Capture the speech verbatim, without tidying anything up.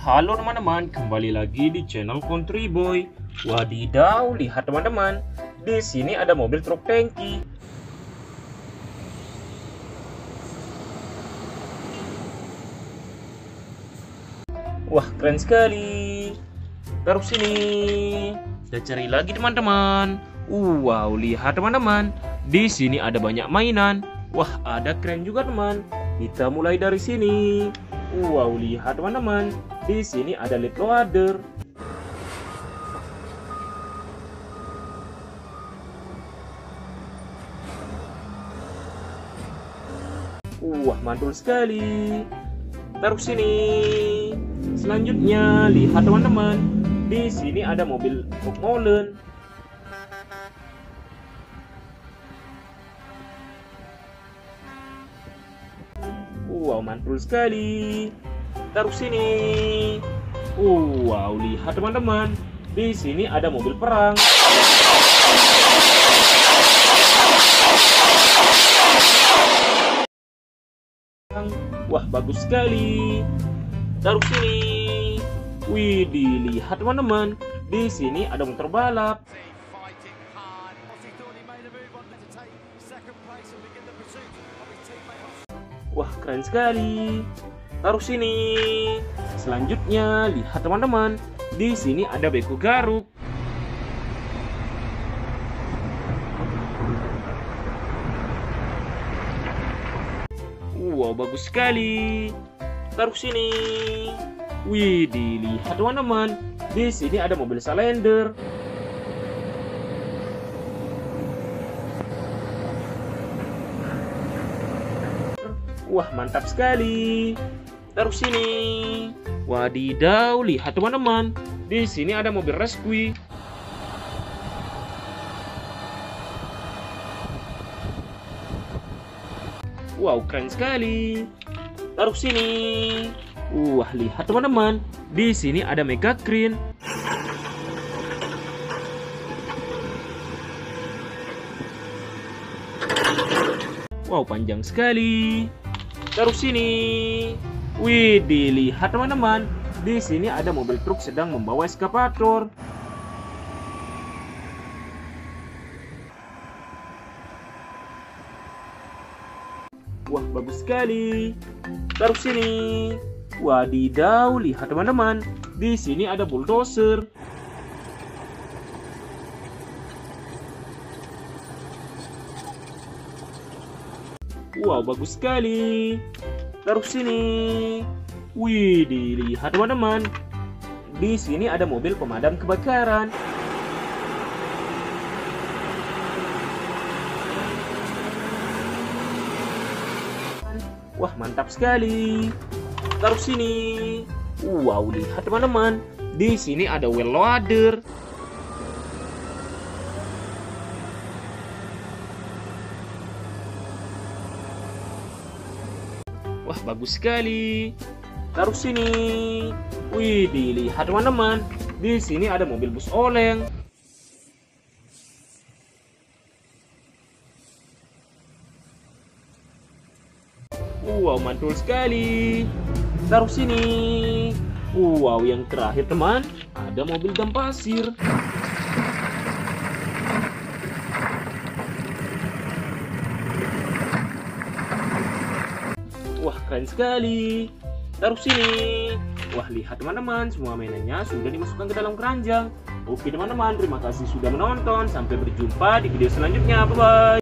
Halo teman-teman, kembali lagi di channel Country Boy. Wadidaw, lihat teman-teman, di sini ada mobil truk tangki. Wah, keren sekali. Taruh sini. Kita cari lagi teman-teman. Wow, lihat teman-teman, di sini ada banyak mainan. Wah, ada keren juga teman. Kita mulai dari sini. Wow, lihat teman-teman, di sini ada lead loader. Wah, mantul sekali. Taruh sini. Selanjutnya, lihat teman-teman, di sini ada mobil truk molen. Wow, mantul sekali. Taruh sini. Wow, lihat teman-teman, di sini ada mobil perang. Wah, bagus sekali. Taruh sini. Wih, dilihat teman-teman, di sini ada motor balap. Wah, keren sekali. Taruh sini. Selanjutnya, lihat teman-teman, di sini ada beko garuk. Wow, bagus sekali. Taruh sini. Wih, dilihat teman-teman, di sini ada mobil salender. Wah, mantap sekali. Taruh sini. Wadidaw, lihat teman-teman, di sini ada mobil rescue. Wow, keren sekali. Taruh sini. Wah, lihat teman-teman, di sini ada mega crane. Wow, panjang sekali. Taruh sini. Wih, dilihat teman-teman, di sini ada mobil truk sedang membawa eskavator. Wah, bagus sekali. Taruh sini. Wadidaw, lihat teman-teman, di sini ada bulldozer. Wow, bagus sekali. Taruh sini. Wih, dilihat teman-teman, di sini ada mobil pemadam kebakaran. Wah, mantap sekali. Taruh sini. Wow, lihat teman-teman, di sini ada wheel loader. Wah, bagus sekali. Taruh sini. Wih, dilihat teman-teman, di sini ada mobil bus oleng. Wow, mantul sekali. Taruh sini. Wow, yang terakhir teman, ada mobil dam pasir. Wah, keren sekali. Taruh sini. Wah, lihat teman-teman, semua mainannya sudah dimasukkan ke dalam keranjang. Oke teman-teman, terima kasih sudah menonton. Sampai berjumpa di video selanjutnya. Bye-bye.